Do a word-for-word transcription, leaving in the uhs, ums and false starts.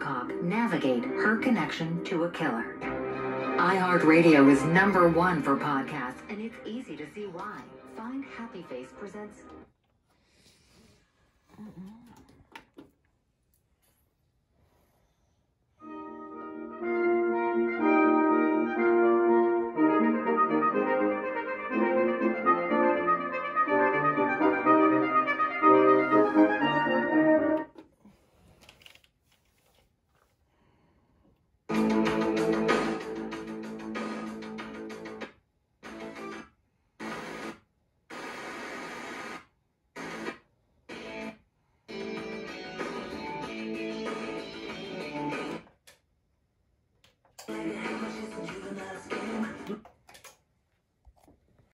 Babcock navigate her connection to a killer. iHeartRadio is number one for podcasts, and it's easy to see why. Find Happy Face presents...